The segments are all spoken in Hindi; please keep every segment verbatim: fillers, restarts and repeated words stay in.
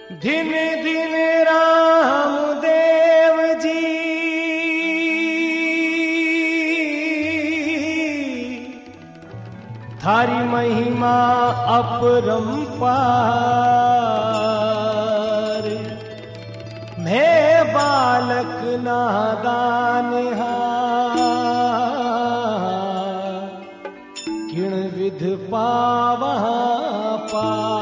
दिन दिन राम देव जी थारी महिमा अपरंपार। मैं बालक नादान किण विध पावा पार।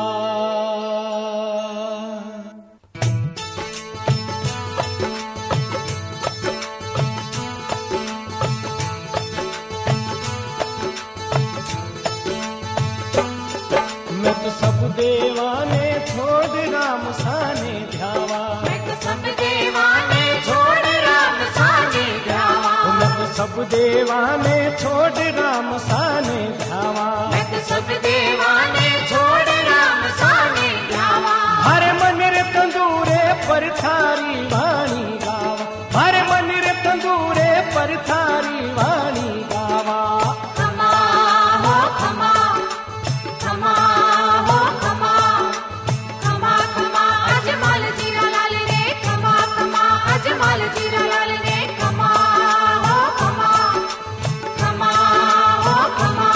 मैं तो सब देवाने छोड़ राम साने ध्यावा। मैं तो सब देवाने छोड़ राम साने ध्यावा। मैं तो सब देवाने छोड़ राम साने ध्यावा। मैं तो सब देवाने छोड़ राम साने ध्यावा। हरे मंदिर तंदूरे पर थारी वाणी गावा। हरे मंदिर तंदूरे पर थारी वाणी गावा। खमा हो खमा खमा हो खमा खमा खमा अजमल जीरा लाल रे खमा खमा अजमल जीरा लाल रे खमा हो खमा खमा हो खमा।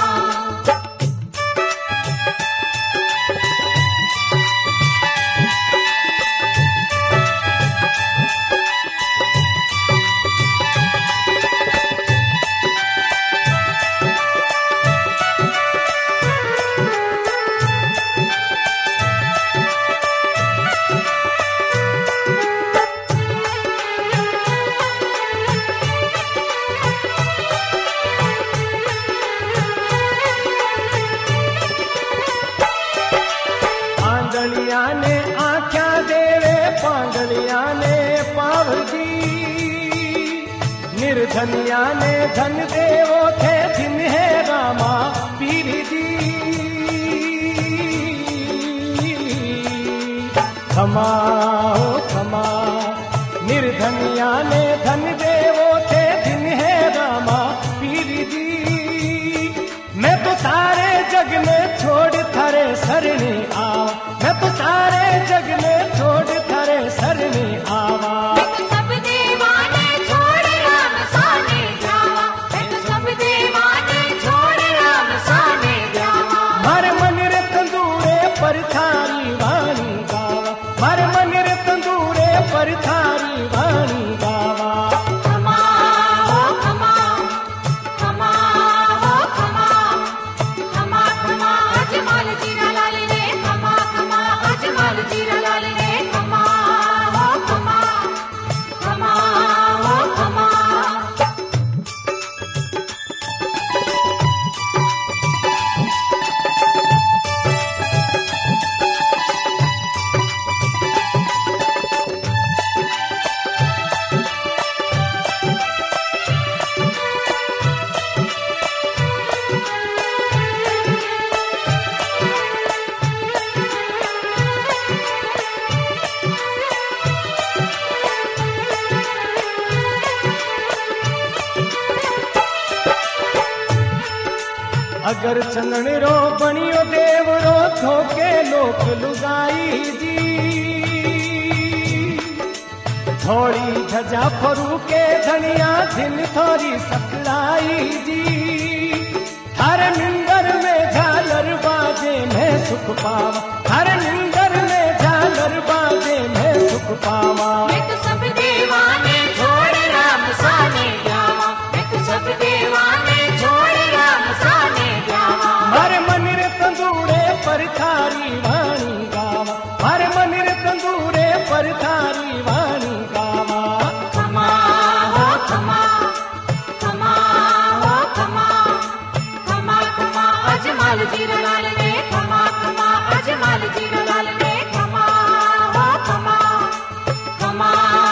पांगलिया ने आख्या देवे पांगलिया ने पावजी। निर्धनिया ने धन देवो थे दिन है रामा पीर जी। खमा हो खमा निर्धनिया ने धन देवो थे दिन है रामा पीर जी। मैं तो सारे जग में छोड़ थारे सरने आवा। मैं तो सारे जग में छोड़ थारे सरने आवा। मैं तो सब देवाने छोड़ राम साने ध्यावा। मैं तो सब देवाने छोड़ राम साने ध्यावा। मारे मंदिर तंदूरे पर थारी वाणी गावा। मारे मंदिर तंदूरे पर थारी वाणी गावा। खमा हो खमा खमा हो खमा खमा खमा अजमल जीरा लाल रे खमा खमा अजमल जीरा लाल रे खमा हो खमा खमा हो खमा। अगर चंदन रो बनियो देव रो थोके लोक लुगाई जी। थोड़ी धजा फरू के धनिया दिन थोड़ी सकलाई जी। हर निंदर में झालर बाजे मैं सुख पावा। हर निंदर में झालर बाजे मैं सुख पावा। मैं तो सब देवाने छोड़ राम साने ध्यावा। मैं तो सब देवाने छोड़ राम साने ध्यावा। हर मंदिर तंदूरे पर थारी वाणी गावा। हर मंदिर तंदूरे पर थारी वाणी गावा। खमा हो खमा खमा हो खमा खमा खमा अजमल जीरा लाल रे खमा खमा अजमल जीरा लाल रे खमा हो खमा खमा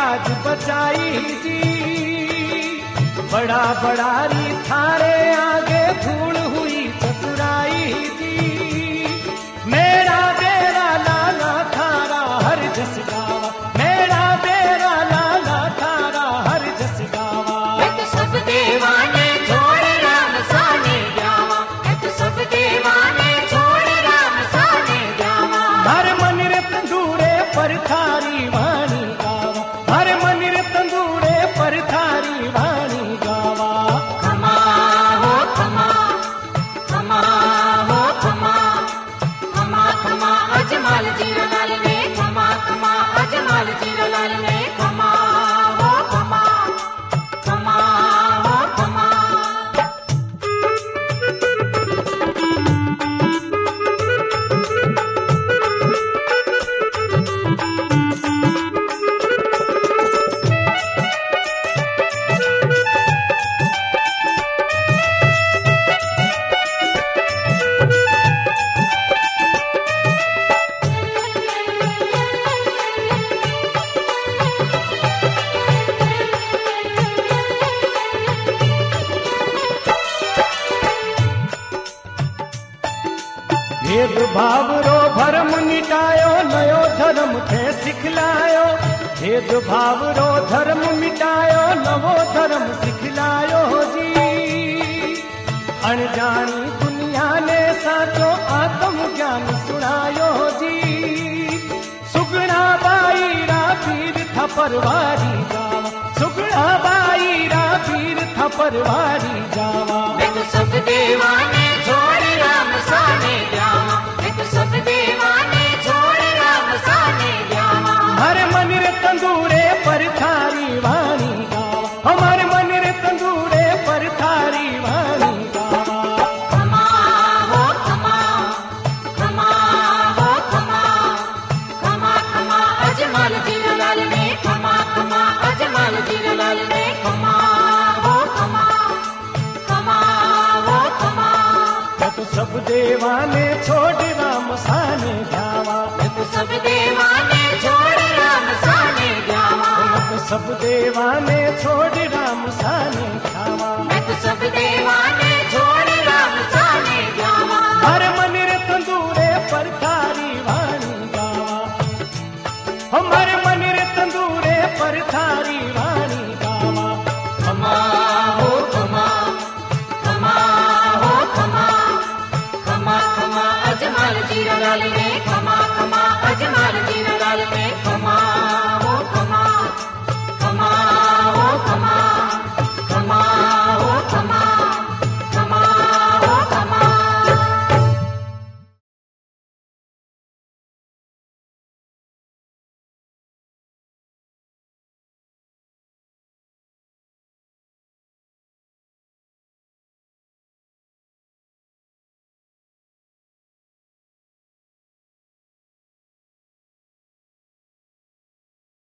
लाज बचाई जी। बड़ा बड़ा री थारे आगे धूल हुई चतुराई जी। मेरा बेरा लाला थारा हर जस गावा, मेरा बेरा लाला थारा हर जस गावा। मैं तो सब दीवाने छोड़ राम साने जावा, मैं तो सब दीवाने छोड़ राम साने जावा। हर मंदिर तंदूरे पर थारी वाणी गावा, हर मंदिर तंदूरे पर थारी वाणी गावा। खमा हो खमा, खमा हो खमा, खमा खमा अजमल जीरा लाल ने, खमा खमा अजमल जीरा लाल ने। खमा हो खमा, खमा हो खमा। भेद भाव रो भरम मिटायो, नयो धर्म थे सिखलायो। भेद भाव रो धर्म मिटायो, नवो धर्म सिखलायो जी। अनजानी दुनिया ने साचो आत्म ज्ञान सुनायो जी। सुगना बाई रा पीर था परवारी जावा, सुगना बाई रा पीर था परवारी जावा। मैं तो सब दीवाने छोड़ राम साने जावा, मैं तो सब दीवाने छोड़ राम साने जावा। हर मंदिर तंदूरे पर थारी वाणी गावा, हमारे मंदिर तंदूरे पर थारी वाणी गावा। खमा हो खमा, खमा हो खमा, खमा खमा अजमल जीरा लाल ने, खमा खमा अजमल जीरा लाल ने। खमा हो खमा, खमा हो खमा। मैं तो सब देवाने छोड़ राम साने जावा, मैं तो सब दीवाने छोड़ राम साने जावा, मैं तो सब देवाने छोड़ राम साने जावा। मैं तो सब दीवाने